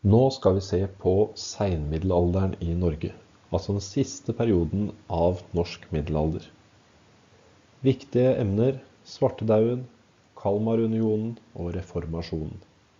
Nå skal vi se på senmiddelalderen i Norge, altså den siste perioden av norsk middelalder. Viktige emner: svartedauden, Kalmarunionen og reformasjonen.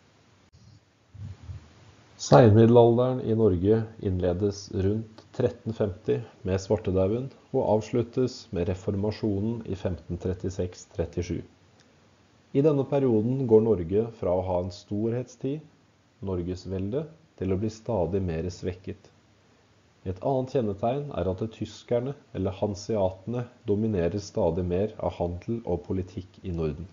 Senmiddelalderen i Norge innledes rundt 1350 med svartedauden og avsluttes med reformasjonen i 1536-37. I denne perioden går Norge fra å ha en storhetstid, Norgesvelde, til å bli stadig mer svekket. Et annet kjennetegn er at tyskerne, eller hanseatene, dominerer stadig mer av handel og politikk i Norden.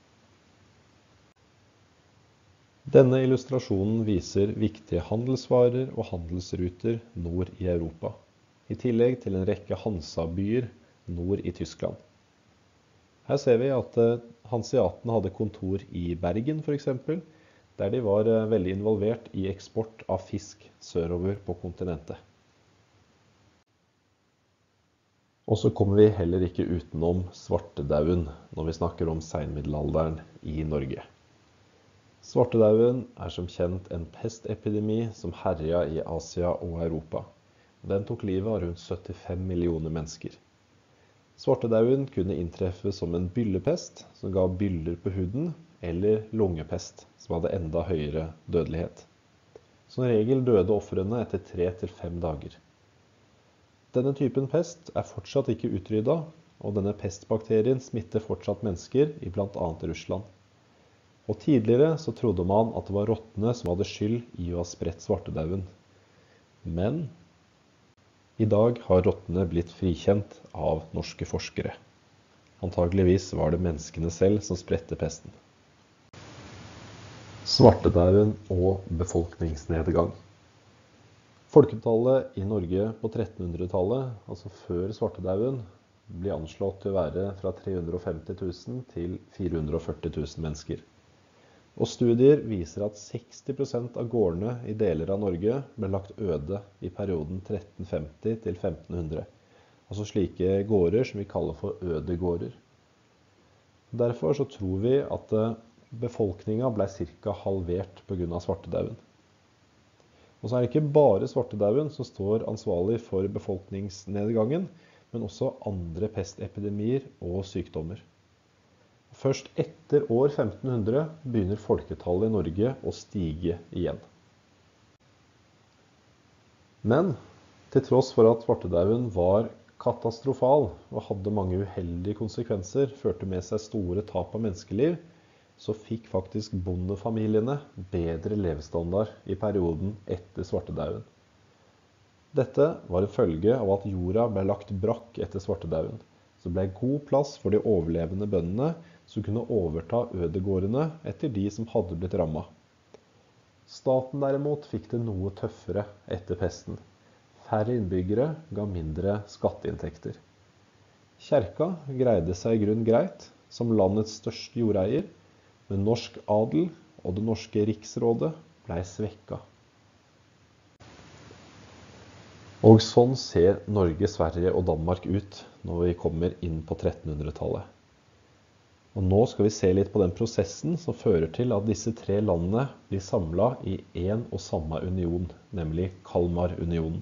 Denne illustrasjonen viser viktige handelsvarer og handelsruter nord i Europa, i tillegg til en rekke Hansa-byer nord i Tyskland. Her ser vi at hanseatene hadde kontor i Bergen for eksempel, der de var veldig involvert i eksport av fisk sørover på kontinentet. Og så kommer vi heller ikke utenom svartedauden når vi snakker om senmiddelalderen i Norge. Svartedauden er som kjent en pestepidemi som herja i Asia og Europa. Den tok livet av rundt 75 millioner mennesker. Svartedauden kunne inntreffe som en byllepest som ga byller på huden, eller lungepest som hadde enda høyere dødelighet. Som regel døde ofrene etter 3 til 5 dager. Denne typen pest er fortsatt ikke utryddet, og denne pestbakterien smitter fortsatt mennesker i blant annet Russland. Og tidligere så trodde man at det var rottene som hadde skyld i å ha spredt svartedauden. Men i dag har rottene blitt frikjent av norske forskere. Antageligvis var det menneskene selv som spredte pesten. Svartedauden og befolkningsnedgang. Folketallet i Norge på 1300-tallet, altså før svartedauden, ble anslått til å være fra 350 000 til 440 000 mennesker. Og studier viser at 60% av gårdene i deler av Norge ble lagt øde i perioden 1350 til 1500. Altså slike gårder som vi kaller for ødegårder. Derfor så tror vi at befolkningen ble ca. halvert på grunn av svartedauden. Og så er det ikke bare svartedauden som står ansvarlig for befolkningsnedgangen, men også andre pestepidemier og sykdommer. Først etter år 1500 begynner folketallet i Norge å stige igjen. Men til tross for at svartedauden var katastrofal og hadde mange uheldige konsekvenser, førte med seg store tap av menneskeliv, så fikk faktisk bondefamiliene bedre levestandard i perioden etter svartedauden. Dette var en følge av at jorda ble lagt brakk etter svartedauden. Så ble god plass for de overlevende bøndene som kunne overta ødegårdene etter de som hadde blitt rammet. Staten derimot fikk det noe tøffere etter pesten. Færre innbyggere ga mindre skatteinntekter. Kjerka greide seg i grunn greit som landets største jordeier, men norsk adel og det norske riksrådet ble svekket. Og sånn ser Norge, Sverige og Danmark ut når vi kommer inn på 1300-tallet. Og nå skal vi se litt på den prosessen som fører til at disse tre landene blir samlet i en og samme union, nemlig Kalmarunionen.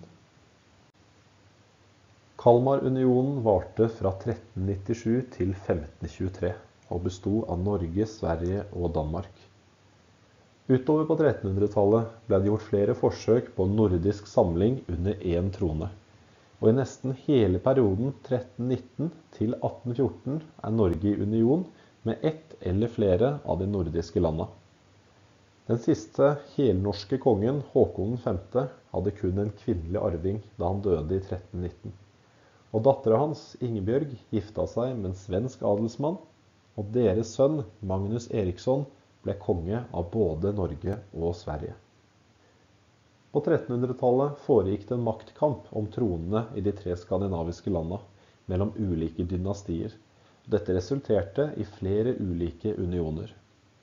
Kalmarunionen varte fra 1397 til 1523 og bestod av Norge, Sverige og Danmark. Utover på 1300-tallet ble det gjort flere forsøk på nordisk samling under én trone. Og i nesten hele perioden 1319 til 1814 er Norge i union med ett eller flere av de nordiske landene. Den siste helnorske kongen, Håkon 5., hadde kun en kvinnelig arving da han døde i 1319. Og datteren hans, Ingebjørg, giftet seg med en svensk adelsmann, og deres sønn, Magnus Eriksson, ble konge av både Norge og Sverige. På 1300-tallet foregikk det en maktkamp om tronene i de tre skandinaviske landene, mellom ulike dynastier. Dette resulterte i flere ulike unioner.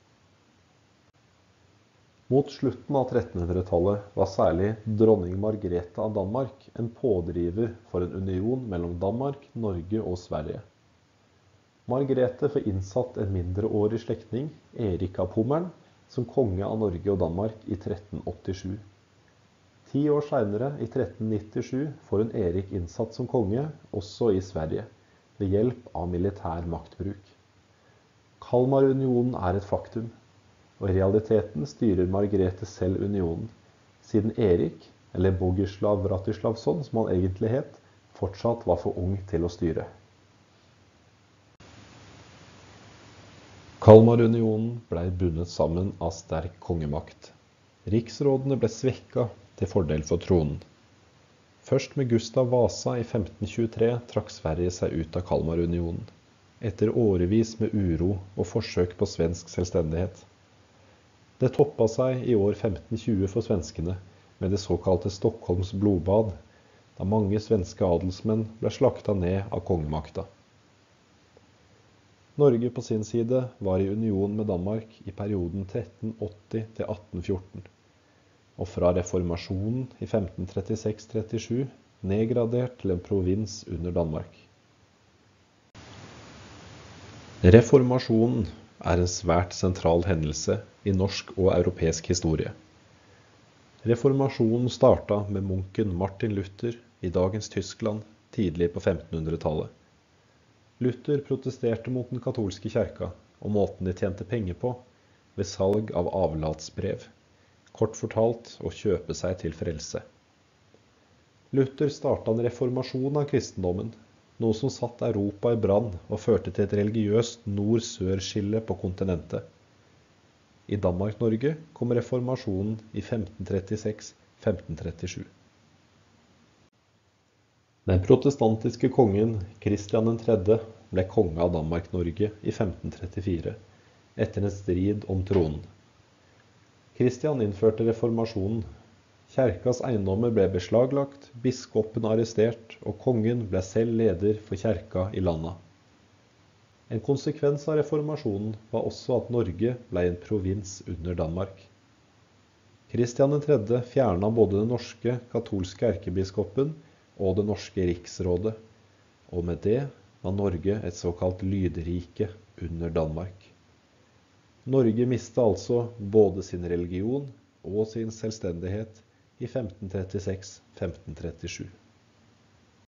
Mot slutten av 1300-tallet var særlig dronning Margrethe av Danmark en pådriver for en union mellom Danmark, Norge og Sverige. Margrethe får innsatt en mindreårig slektning, Erik av Pommern, som konge av Norge og Danmark i 1387. 10 år senere, i 1397, får hun Erik innsatt som konge, også i Sverige, ved hjelp av militær maktbruk. Kalmarunionen er et faktum, og i realiteten styrer Margrethe selv unionen, siden Erik, eller Bogislav Vratislavsson som han egentlig het, fortsatt var for ung til å styre. Kalmarunionen ble bundet sammen av sterk kongemakt. Riksrådene ble svekket til fordel for tronen. Først med Gustav Vasa i 1523 trakk Sverige seg ut av Kalmarunionen, etter årevis med uro og forsøk på svensk selvstendighet. Det toppet seg i år 1520 for svenskene med det såkalte Stockholms blodbad, da mange svenske adelsmenn ble slaktet ned av kongemakta. Norge på sin side var i union med Danmark i perioden 1380 til 1814, og fra reformasjonen i 1536-37 nedgradert til en provins under Danmark. Reformasjonen er en svært sentral hendelse i norsk og europeisk historie. Reformasjonen startet med munken Martin Luther i dagens Tyskland tidlig på 1500-tallet. Luther protesterte mot den katolske kirka og måten de tjente penger på ved salg av avlatsbrev, kort fortalt å kjøpe seg til frelse. Luther startet en reformasjon av kristendommen, noe som satt Europa i brann og førte til et religiøst nord-sør-skille på kontinentet. I Danmark-Norge kom reformasjonen i 1536-1537. Den protestantiske kongen Kristian 3. ble konge av Danmark-Norge i 1534, etter en strid om tronen. Kristian innførte reformasjonen. Kjerkas eiendommer ble beslaglagt, biskopen arrestert, og kongen ble selv leder for kjerka i landet. En konsekvens av reformasjonen var også at Norge ble en provins under Danmark. Kristian 3. fjernet både den norske katolske erkebiskopen og det norske riksrådet, og med det var Norge et såkalt lydrike under Danmark. Norge mistet altså både sin religion og sin selvstendighet i 1536-1537.